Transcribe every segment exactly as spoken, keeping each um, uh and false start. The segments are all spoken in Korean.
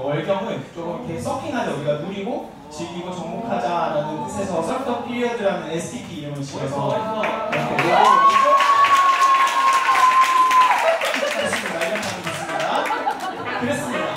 월경은 조금 이렇게 서핑하자, 우리가 누리고 즐기고 정복하자라는 뜻에서 서프 피리어드라는 에스티피 이름을 지어서 이렇게 그랬습니다. 이렇게 하면 됐습니다. 그랬습니다.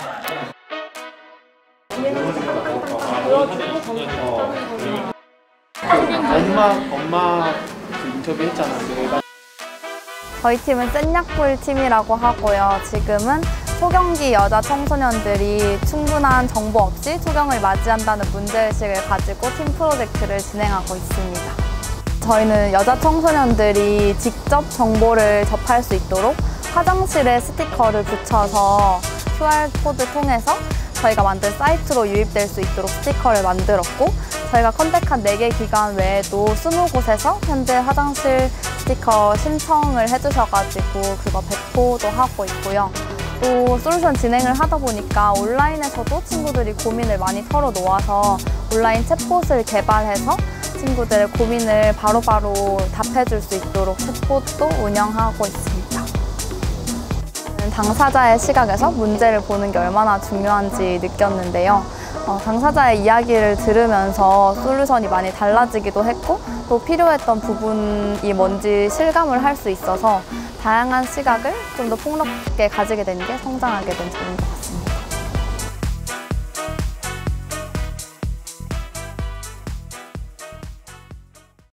엄마, 엄마 그 인터뷰 했잖아. 저희 팀은 센약불 팀이라고 하고요. 지금은 소경기 여자 청소년들이 충분한 정보 없이 소경을 맞이한다는 문제의식을 가지고 팀 프로젝트를 진행하고 있습니다. 저희는 여자 청소년들이 직접 정보를 접할 수 있도록 화장실에 스티커를 붙여서 큐알코드 통해서 저희가 만든 사이트로 유입될 수 있도록 스티커를 만들었고, 저희가 컨택한 네 개 기관 외에도 스무 곳에서 현재 화장실 스티커 신청을 해주셔가지고 그거 배포도 하고 있고요. 또 솔루션 진행을 하다 보니까 온라인에서도 친구들이 고민을 많이 털어놓아서 온라인 챗봇을 개발해서 친구들의 고민을 바로바로 답해줄 수 있도록 챗봇도 운영하고 있습니다. 당사자의 시각에서 문제를 보는 게 얼마나 중요한지 느꼈는데요. 어, 당사자의 이야기를 들으면서 솔루션이 많이 달라지기도 했고, 또 필요했던 부분이 뭔지 실감을 할 수 있어서 다양한 시각을 좀 더 폭넓게 가지게 된 게 성장하게 된 점인 것 같습니다.